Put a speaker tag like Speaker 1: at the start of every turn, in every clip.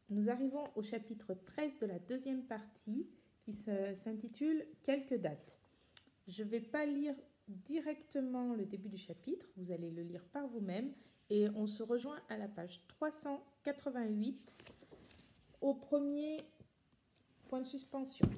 Speaker 1: Nous arrivons au chapitre 13 de la deuxième partie qui s'intitule « Quelques dates ». Je ne vais pas lire directement le début du chapitre, vous allez le lire par vous-même et on se rejoint à la page 388 au premier point de suspension.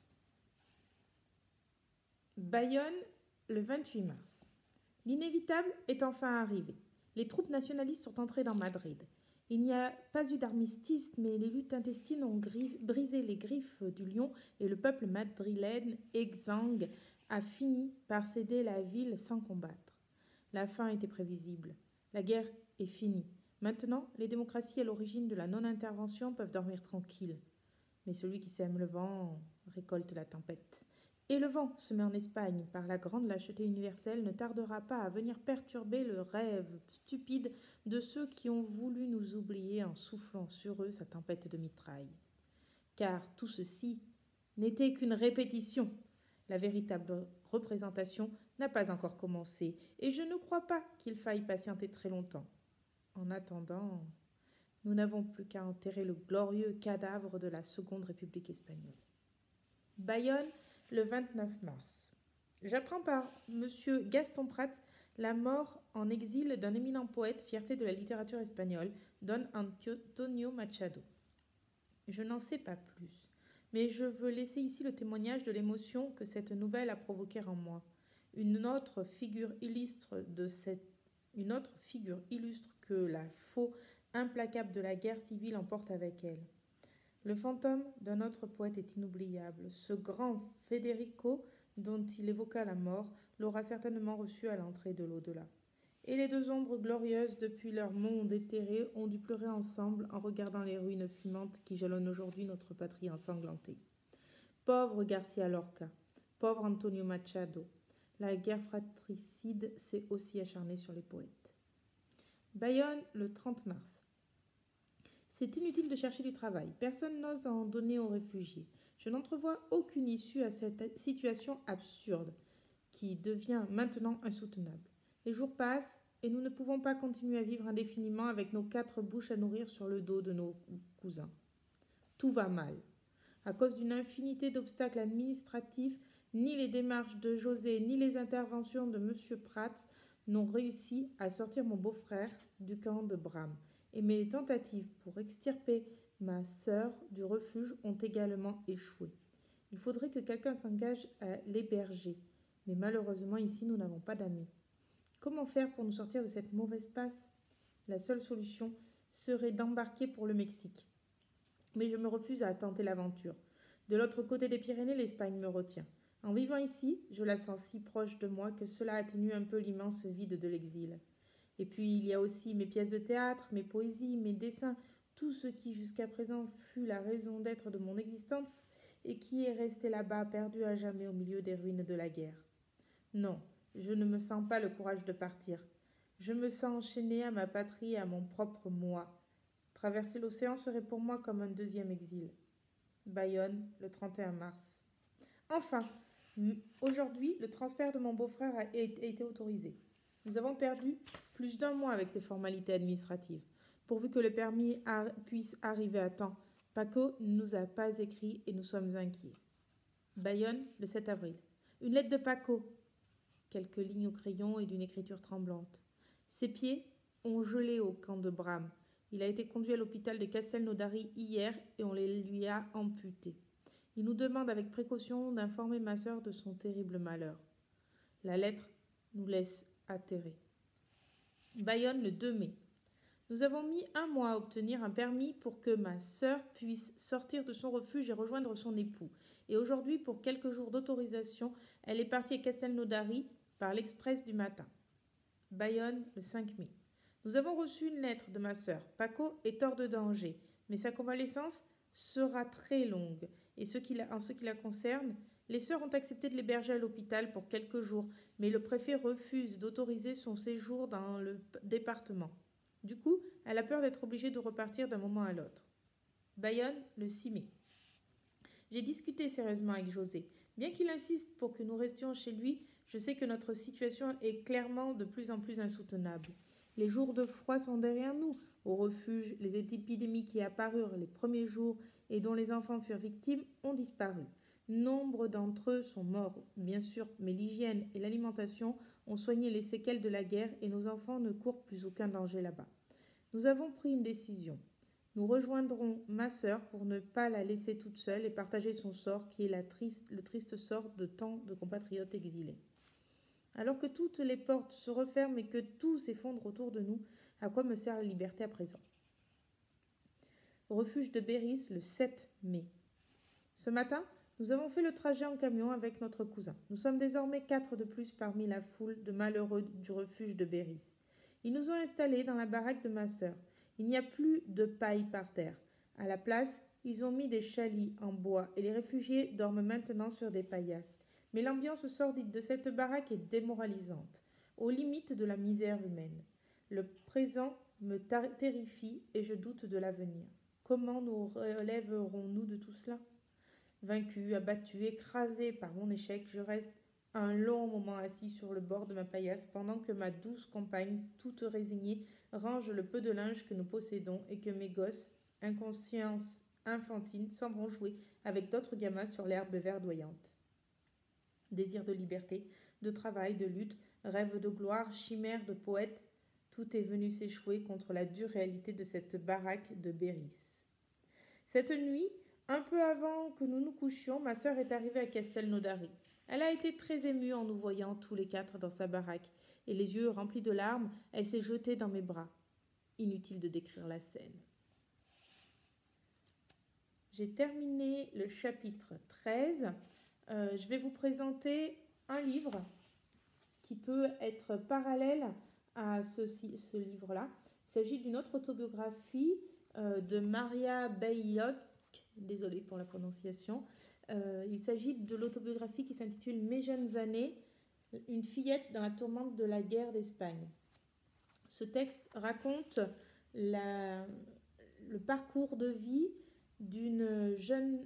Speaker 1: Bayonne, le 28 mars. L'inévitable est enfin arrivé. Les troupes nationalistes sont entrées dans Madrid. Il n'y a pas eu d'armistice, mais les luttes intestines ont brisé les griffes du lion et le peuple madrilène exsangue a fini par céder la ville sans combattre. La fin était prévisible. La guerre est finie. Maintenant, les démocraties à l'origine de la non-intervention peuvent dormir tranquilles. Mais celui qui sème le vent récolte la tempête. Et le vent semé en Espagne par la grande lâcheté universelle ne tardera pas à venir perturber le rêve stupide de ceux qui ont voulu nous oublier en soufflant sur eux sa tempête de mitraille. Car tout ceci n'était qu'une répétition. La véritable représentation n'a pas encore commencé, et je ne crois pas qu'il faille patienter très longtemps. En attendant, nous n'avons plus qu'à enterrer le glorieux cadavre de la Seconde République espagnole. Bayonne, le 29 mars. J'apprends par M. Gaston Prat la mort en exil d'un éminent poète, fierté de la littérature espagnole, Don Antonio Machado. Je n'en sais pas plus, mais je veux laisser ici le témoignage de l'émotion que cette nouvelle a provoquée en moi. Une autre figure illustre que la faux implacable de la guerre civile emporte avec elle. Le fantôme d'un autre poète est inoubliable. Ce grand Federico, dont il évoqua la mort, l'aura certainement reçu à l'entrée de l'au-delà. Et les deux ombres glorieuses, depuis leur monde éthéré, ont dû pleurer ensemble en regardant les ruines fumantes qui jalonnent aujourd'hui notre patrie ensanglantée. Pauvre Garcia Lorca, pauvre Antonio Machado, la guerre fratricide s'est aussi acharnée sur les poètes. Bayonne, le 30 mars. C'est inutile de chercher du travail. Personne n'ose en donner aux réfugiés. Je n'entrevois aucune issue à cette situation absurde qui devient maintenant insoutenable. Les jours passent et nous ne pouvons pas continuer à vivre indéfiniment avec nos 4 bouches à nourrir sur le dos de nos cousins. Tout va mal. À cause d'une infinité d'obstacles administratifs, ni les démarches de José ni les interventions de M. Prats n'ont réussi à sortir mon beau-frère du camp de Bram. Et mes tentatives pour extirper ma sœur du refuge ont également échoué. Il faudrait que quelqu'un s'engage à l'héberger, mais malheureusement ici nous n'avons pas d'amis. Comment faire pour nous sortir de cette mauvaise passe ? La seule solution serait d'embarquer pour le Mexique. Mais je me refuse à tenter l'aventure. De l'autre côté des Pyrénées, l'Espagne me retient. En vivant ici, je la sens si proche de moi que cela atténue un peu l'immense vide de l'exil. Et puis il y a aussi mes pièces de théâtre, mes poésies, mes dessins, tout ce qui jusqu'à présent fut la raison d'être de mon existence et qui est resté là-bas perdu à jamais au milieu des ruines de la guerre. Non, je ne me sens pas le courage de partir. Je me sens enchaînée à ma patrie et à mon propre moi. Traverser l'océan serait pour moi comme un deuxième exil. Bayonne, le 31 mars. Enfin, aujourd'hui, le transfert de mon beau-frère a été autorisé. Nous avons perdu plus d'1 mois avec ces formalités administratives. Pourvu que le permis puisse arriver à temps. Paco ne nous a pas écrit et nous sommes inquiets. Bayonne, le 7 avril. Une lettre de Paco. Quelques lignes au crayon et d'une écriture tremblante. Ses pieds ont gelé au camp de Bram. Il a été conduit à l'hôpital de Castelnaudary hier et on les lui a amputés. Il nous demande avec précaution d'informer ma sœur de son terrible malheur. La lettre nous laisse atterrés. Bayonne, le 2 mai. Nous avons mis 1 mois à obtenir un permis pour que ma sœur puisse sortir de son refuge et rejoindre son époux. Et aujourd'hui, pour quelques jours d'autorisation, elle est partie à Castelnaudary par l'express du matin. Bayonne, le 5 mai. Nous avons reçu une lettre de ma sœur. Paco est hors de danger, mais sa convalescence sera très longue. Et en ce qui la concerne, les sœurs ont accepté de l'héberger à l'hôpital pour quelques jours, mais le préfet refuse d'autoriser son séjour dans le département. Du coup, elle a peur d'être obligée de repartir d'un moment à l'autre. Bayonne, le 6 mai. J'ai discuté sérieusement avec José. Bien qu'il insiste pour que nous restions chez lui, je sais que notre situation est clairement de plus en plus insoutenable. Les jours de froid sont derrière nous. Au refuge, les épidémies qui apparurent les premiers jours et dont les enfants furent victimes ont disparu. Nombre d'entre eux sont morts, bien sûr, mais l'hygiène et l'alimentation ont soigné les séquelles de la guerre et nos enfants ne courent plus aucun danger là-bas. Nous avons pris une décision. Nous rejoindrons ma sœur pour ne pas la laisser toute seule et partager son sort qui est le triste sort de tant de compatriotes exilés. Alors que toutes les portes se referment et que tout s'effondre autour de nous, à quoi me sert la liberté à présent? Refuge de Béris le 7 mai. Ce matin, nous avons fait le trajet en camion avec notre cousin. Nous sommes désormais 4 de plus parmi la foule de malheureux du refuge de Béris. Ils nous ont installés dans la baraque de ma sœur. Il n'y a plus de paille par terre. À la place, ils ont mis des chalits en bois et les réfugiés dorment maintenant sur des paillasses. Mais l'ambiance sordide de cette baraque est démoralisante, aux limites de la misère humaine. Le présent me terrifie et je doute de l'avenir. Comment nous relèverons-nous de tout cela? Vaincu, abattu, écrasé par mon échec, je reste un long moment assis sur le bord de ma paillasse pendant que ma douce compagne, toute résignée, range le peu de linge que nous possédons et que mes gosses, inconscience infantile, s'en vont jouer avec d'autres gamins sur l'herbe verdoyante. Désir de liberté, de travail, de lutte, rêve de gloire, chimère de poète, tout est venu s'échouer contre la dure réalité de cette baraque de Béris. Cette nuit, un peu avant que nous nous couchions, ma sœur est arrivée à Castelnaudary. Elle a été très émue en nous voyant tous les 4 dans sa baraque, et les yeux remplis de larmes, elle s'est jetée dans mes bras. Inutile de décrire la scène. J'ai terminé le chapitre 13. Je vais vous présenter un livre qui peut être parallèle à ce livre-là. Il s'agit d'une autre autobiographie de Maria Baylock. Désolée pour la prononciation. Il s'agit de l'autobiographie qui s'intitule Mes jeunes années, une fillette dans la tourmente de la guerre d'Espagne. Ce texte raconte le parcours de vie d'une jeune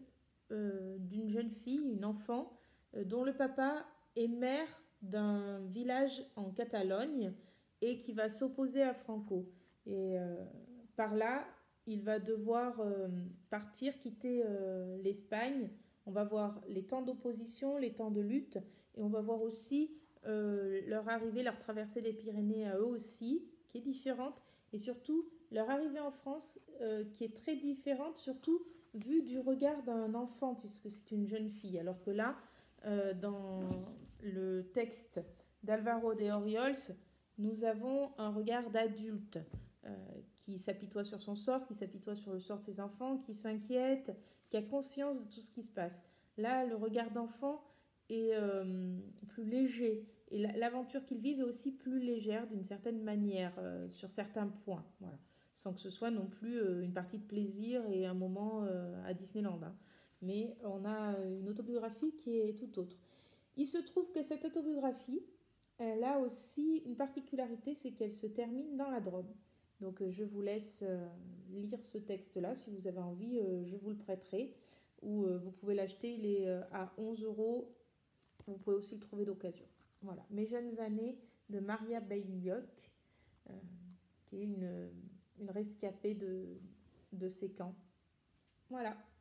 Speaker 1: fille, une enfant, dont le papa est maire d'un village en Catalogne et qui va s'opposer à Franco. Et par là, il va devoir partir, quitter l'Espagne. On va voir les temps d'opposition, les temps de lutte, et on va voir aussi leur arrivée, leur traversée des Pyrénées à eux aussi, qui est différente, et surtout leur arrivée en France qui est très différente, surtout vue du regard d'un enfant, puisque c'est une jeune fille. Alors que là, dans le texte d'Alvaro de Oriols, nous avons un regard d'adulte qui s'apitoie sur son sort, qui s'apitoie sur le sort de ses enfants, qui s'inquiète, qui a conscience de tout ce qui se passe. Là, le regard d'enfant est plus léger. Et l'aventure qu'ils vivent est aussi plus légère d'une certaine manière, sur certains points. Voilà. Sans que ce soit non plus une partie de plaisir et un moment à Disneyland. Hein. Mais on a une autobiographie qui est tout autre. Il se trouve que cette autobiographie, elle a aussi une particularité, c'est qu'elle se termine dans la Drôme. Donc je vous laisse lire ce texte-là. Si vous avez envie, je vous le prêterai. Ou vous pouvez l'acheter, il est à 11 €. Vous pouvez aussi le trouver d'occasion. Voilà. Mes jeunes années de Maria Baylock, qui est une rescapée de ces camps. Voilà.